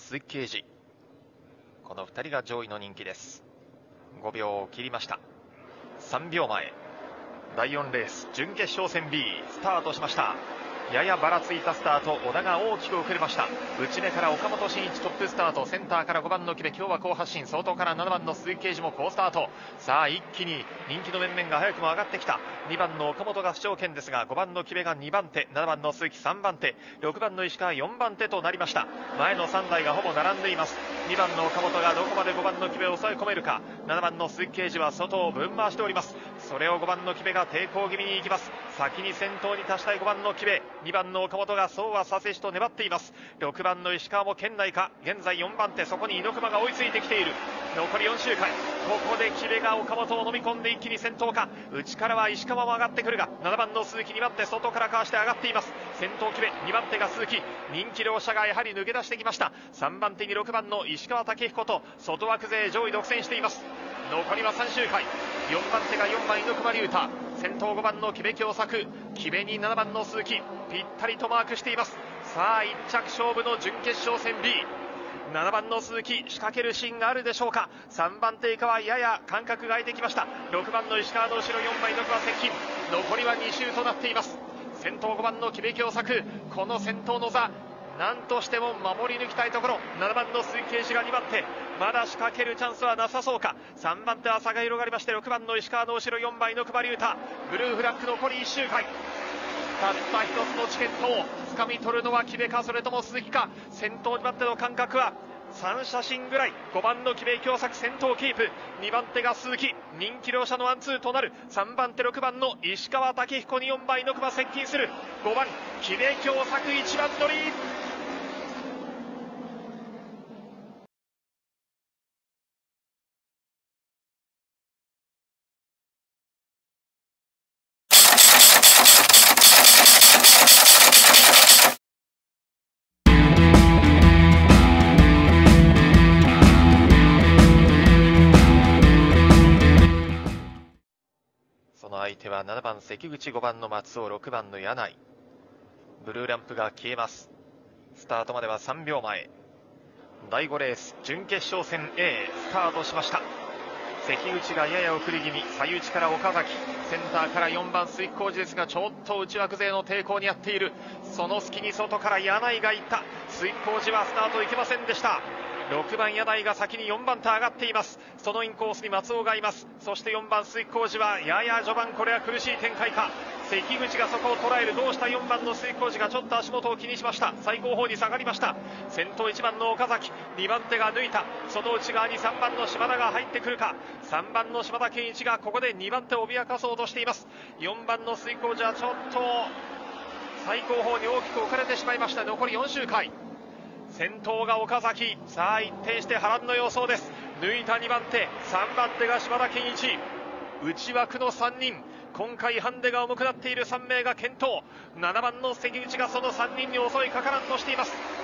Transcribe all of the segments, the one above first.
鈴木啓司、この2人が上位の人気です。5秒を切りました。3秒前、第4レース準決勝戦 B スタートしました。ややばらついたスタート、小田が大きく遅れました。内目から岡本真一トップスタート、センターから5番の木部、今日は好発進、外から7番の鈴木啓司も好スタート。さあ一気に人気の面々が早くも上がってきた。2番の岡本が不条件ですが、5番の木部が2番手、7番の鈴木3番手、6番の石川4番手となりました。前の3台がほぼ並んでいます。2番の岡本がどこまで5番の木部を抑え込めるか。7番の鈴木啓司は外をぶん回しております。それを5番の木部が抵抗気味に行きます。先に先頭に立ちたい5番の木部、2番の岡本がそうはさせしと粘っています。6番の石川も圏内か。現在4番手、そこに猪熊が追いついてきている。残り4周回、ここで木部が岡本を飲み込んで一気に先頭か。内からは石川も上がってくるが、7番の鈴木2番手、外からかわして上がっています。先頭木部、2番手が鈴木、人気両者がやはり抜け出してきました。3番手に6番の石川武彦と外枠勢上位独占しています。残りは3周回、4番手が4番猪熊龍太、先頭5番の木部共作、木部に7番の鈴木、ぴったりとマークしています。さあ1着勝負の準決勝戦 B、 7番の鈴木仕掛けるシーンがあるでしょうか。3番手以下はやや間隔が空いてきました。6番の石川の後ろ、4番猪熊接近、残りは2周となっています。先頭5番の木部共作、この先頭の座何としても守り抜きたいところ。7番の鈴木啓司が2番手、まだ仕掛けるチャンスはなさそうか。3番手は差が広がりまして、6番の石川の後ろ、4番猪熊龍太、ブルーフラッグ残り1周回、たった一つのチケットを掴み取るのは木部か、それとも鈴木か。先頭2番手の間隔は3写真ぐらい。5番の木部共作先頭キープ、2番手が鈴木、人気両者のワンツーとなる。3番手6番の石川武彦に4番猪熊接近する。5番木部共作1番乗り。その相手は7番関口、5番の松尾、6番の柳井。ブルーランプが消えます。スタートまでは3秒前。第5レース準決勝戦 A スタートしました。関口がやや遅れ気味、最内から岡崎、センターから4番鈴木浩二ですが、ちょっと内枠勢の抵抗にあっている。その隙に外から柳井がいった。鈴木浩二はスタートいけませんでした。6番柳井が先に4番手上がっています。そのインコースに松尾がいます。そして4番鈴木浩二はやや序盤、これは苦しい展開か。関口がそこを捉える。どうした。4番の鈴木浩二がちょっと足元を気にしました。最後方に下がりました。先頭1番の岡崎、2番手が抜いた。その内側に3番の島田が入ってくるか。3番の島田健一がここで2番手を脅かそうとしています。4番の鈴木浩二はちょっと最後方に大きく置かれてしまいました。残り4周回、先頭が岡崎。さあ一転して波乱の様相です。抜いた2番手、3番手が島田健一、内枠の3人、今回ハンデが重くなっている3名が健闘。7番の関口がその3人に襲いかからんとしています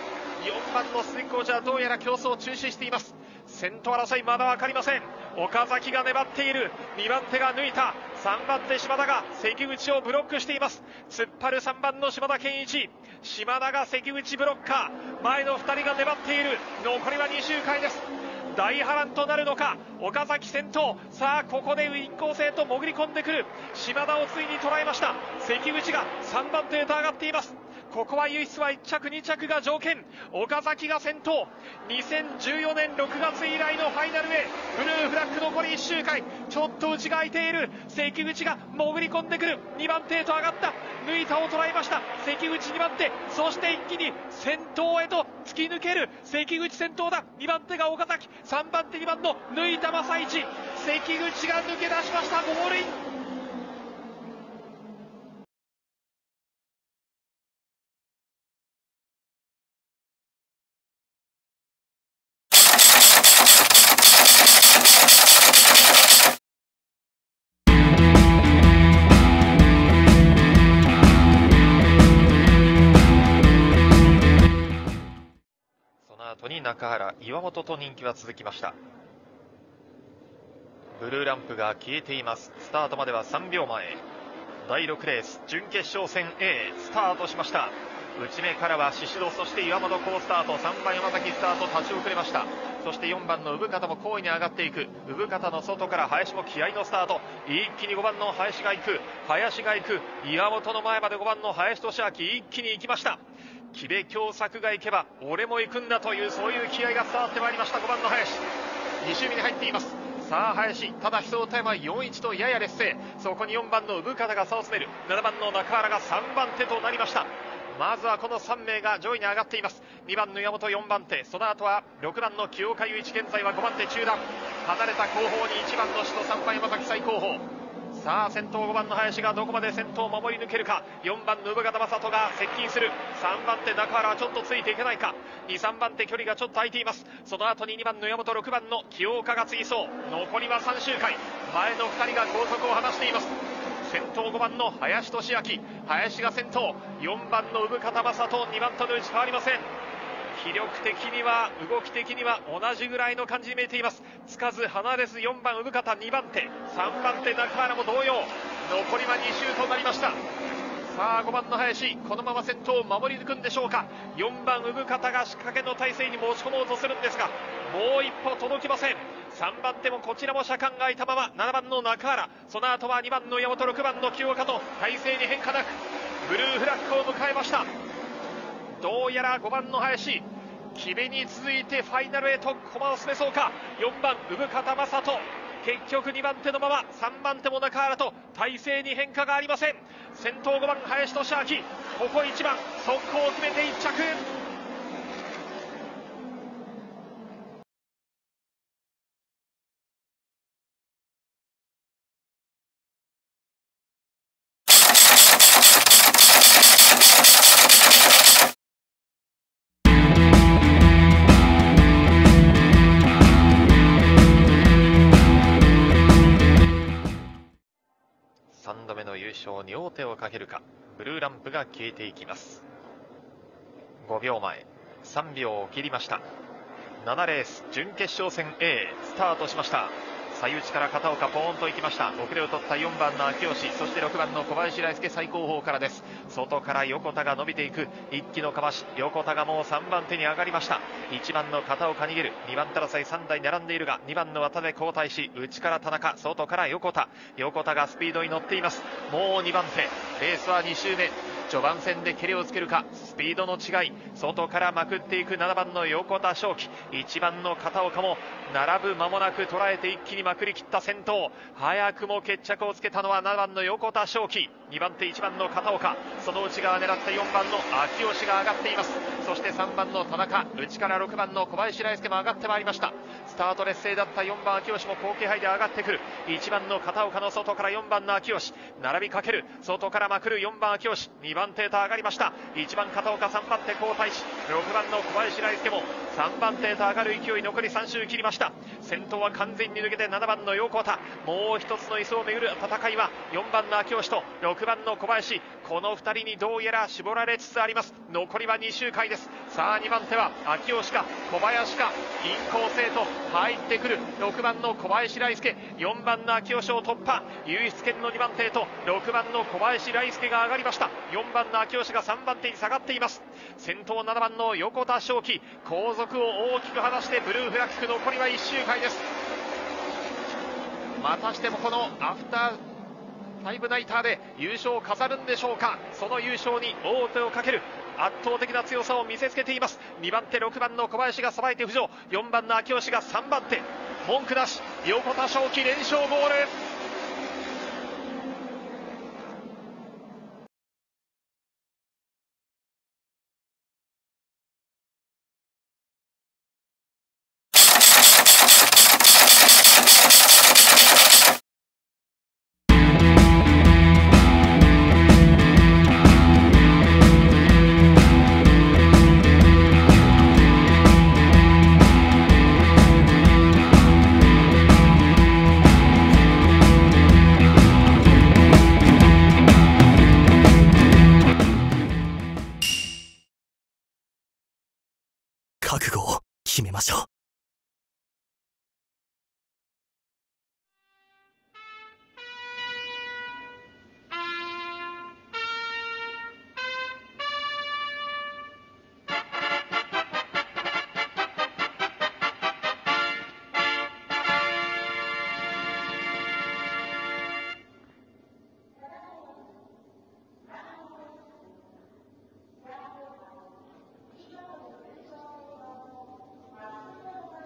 。4番の鈴木浩二はどうやら競争を中止しています。先頭争いまだ分かりません。岡崎が粘っている。2番手が抜いた。3番手島田が関口をブロックしています。突っ張る3番の島田健一、島田が関口ブロッカー、前の2人が粘っている。残りは2周回です。大波乱となるのか。岡崎先頭。さあここでインコースへと潜り込んでくる。島田をついに捉えました。関口が3番手へと上がっています。ここは唯一は1着2着が条件。岡崎が先頭。2014年6月以来のファイナルへ。ブルーフラッグ残り1周回、ちょっと内が空いている。関口が潜り込んでくる。2番手へと上がった。抜いたを捉えました。関口2番手、そして一気に先頭へと突き抜ける。関口先頭だ。2番手が岡崎、3番手2番の抜いた正一、関口が抜け出しました。ゴールイン。後に中原、岩本と人気は続きました。ブルーランプが消えています。スタートまでは3秒前。第6レース準決勝戦 A スタートしました。 内目からは宍戸、そして岩本好スタート、3番山崎スタート立ち遅れました。そして4番の産方も好位に上がっていく。産方の外から林も気合のスタート、一気に5番の林が行く、岩本の前まで5番の林俊明一気に行きました。木部京作が行けば俺も行くんだという、そういう気合が伝わってまいりました。5番の林、2周目に入っています。さあ林、ただ飛走タイムは 4-1 とやや劣勢。そこに4番の産方が差を詰める。7番の中原が3番手となりました。まずはこの3名が上位に上がっています。2番の岩本4番手、その後は6番の清岡雄一、現在は5番手中段、離れた後方に1番の首都、3番山崎最後方。さあ先頭5番の林がどこまで先頭を守り抜けるか。4番の産方正人が接近する。3番手中原はちょっとついていけないか。2、3番手距離がちょっと空いています。その後に2番の岩本、6番の清岡が追走。残りは3周回、前の2人が後続を離しています。先頭5番の林俊明、林が先頭。4番の産方正人、2番との位置変わりません。気力的には動き的には同じぐらいの感じに見えています。つかず離れず4番産方、2番手、3番手中原も同様。残りは2周となりました。さあ5番の林、このまま先頭を守り抜くんでしょうか。4番産方が仕掛けの体勢に持ち込もうとするんですが、もう一歩届きません。3番手もこちらも車間が空いたまま7番の中原、その後は2番の山本、6番の清岡と体勢に変化なくブルーフラッグを迎えました。どうやら5番の林、木部に続いてファイナルへと駒を進めそうか。4番産方正人、結局2番手のまま3番手も中原と体勢に変化がありません。先頭5番林俊明、ここ1番速攻を決めて1着。3度目の優勝に王手をかけるか。ブルーランプが消えていきます。5秒前、3秒を切りました。7レース準決勝戦 A スタートしました。最内から片岡ポーンと行きました。遅れを取った4番の秋吉、そして6番の小林大輔最後方からです。外から横田が伸びていく一気のかまし、横田がもう3番手に上がりました。1番の片岡逃げる。2番手争い3台並んでいるが、2番の渡部交代し、内から田中、外から横田がスピードに乗っています。もう2番手、レースは2周目、序盤戦で蹴りをつけるか。スピードの違い、外からまくっていく7番の横田正樹、1番の片岡も並ぶ間もなく捉えて一気にまくり切った先頭。早くも決着をつけたのは7番の横田正樹、2番手1番の片岡、その内側狙って4番の秋吉が上がっています。そして3番の田中、内から6番の小林大輔も上がってまいりました。スタート劣勢だった4番秋吉も好気配で上がってくる。1番の片岡の外から4番の秋吉、並びかける。外からまくる4番秋吉、2番手へと上がりました。1番片岡、3番手交代し、6番の小林大輔も3番手へと上がる勢い。残り3周切りました。先頭は完全に抜けて7番の横田、もう一つの椅子をめぐる戦いは4番の秋吉と6番の小林、この2人にどうやら絞られつつあります。残りは2周回です。さあ2番手は秋吉か小林か、インコースへと入ってくる6番の小林大輔、4番の秋吉を突破、唯一権の2番手へと6番の小林大輔が上がりました。4番の秋吉が3番手に下がっています。先頭7番の横田正樹、後続を大きく離してブルーフラッグ、残りは1周回です。またしてもこのアフターファイブナイターで優勝を飾るんでしょうか。その優勝に王手をかける圧倒的な強さを見せつけています。2番手6番の小林がさばいて浮上、4番の秋吉が3番手、文句なし、横田正樹連勝ゴール。 覚悟を決めましょう。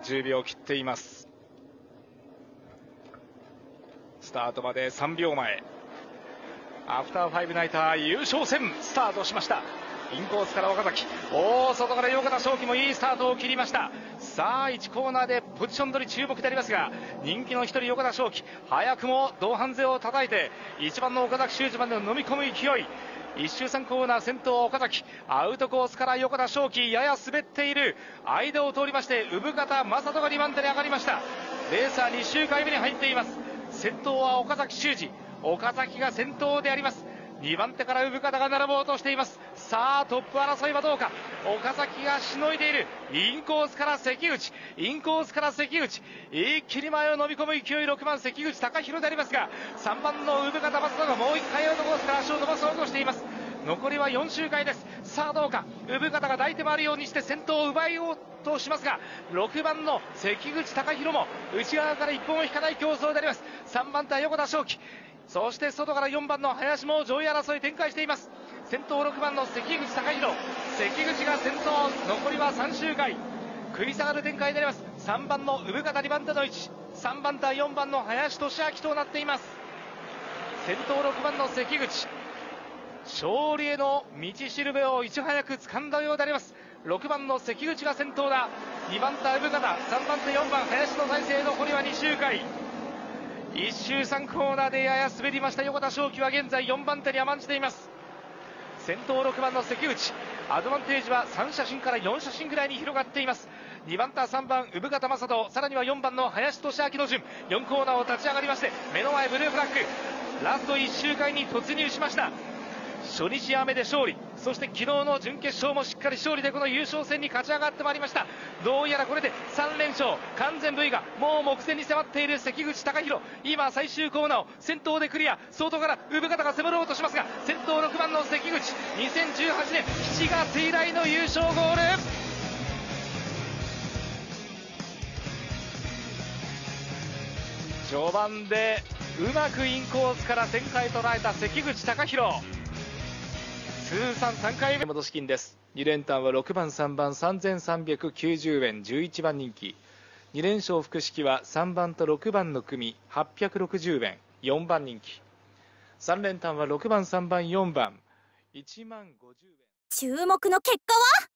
10秒切っています。スタートまで3秒前。アフターファイブナイター優勝戦スタートしました。インコースから岡崎、外から横田翔輝もいいスタートを切りました。さあ1コーナーでポジション取り注目でありますが、人気の1人横田翔輝、早くも同伴勢を叩いて1番の岡崎修二番で飲み込む勢い。1周3コーナー先頭岡崎、アウトコースから横田翔輝、やや滑っている間を通りまして、産方正人が2番手に上がりました。レースは2周回目に入っています。先頭は岡崎修二、岡崎が先頭であります。2番手から産方が並ぼうとしています。さあトップ争いはどうか。岡崎がしのいでいる。インコースから関口、インコースから関口、一気に前を飲み込む勢い。6番関口貴弘でありますが、3番の産方正人がもう1回アウトコースから足を伸ばそうとしています。残りは4周回です。さあどうか。産方が抱いて回るようにして先頭を奪いようとしますが、6番の関口貴弘も内側から1本を引かない競争であります。3番手は横田翔輝、そして外から4番の林も上位争い展開しています。先頭6番の関口貴弘、関口が先頭。残りは3周回、食い下がる展開であります。3番の産方2番手の位置、3番手は4番の林俊明となっています。先頭6番の関口、勝利への道しるべをいち早く掴んだようであります。6番の関口が先頭だ。2番手は産方、3番手4番林の体勢。残りは2周回、1周3コーナーでやや滑りました横田翔輝は現在4番手に甘んじています。先頭6番の関口、アドバンテージは3写真から4写真ぐらいに広がっています。2番手は3番産方正人、さらには4番の林俊明の順。4コーナーを立ち上がりまして、目の前ブルーフラッグ、ラスト1周回に突入しました。初日雨で勝利、そして昨日の準決勝もしっかり勝利でこの優勝戦に勝ち上がってまいりました。どうやらこれで3連勝、完全 V がもう目前に迫っている関口貴弘、今最終コーナーを先頭でクリア。外から産方が迫ろうとしますが、先頭6番の関口、2018年7月以来の優勝ゴール。序盤でうまくインコースから旋回捉えた関口貴弘、通算3回目。戻し金です。2連単は6番3番3390円、11番人気。2連勝複式は3番と6番の組860円、4番人気。3連単は6番3番4番1万50円。 注目の結果は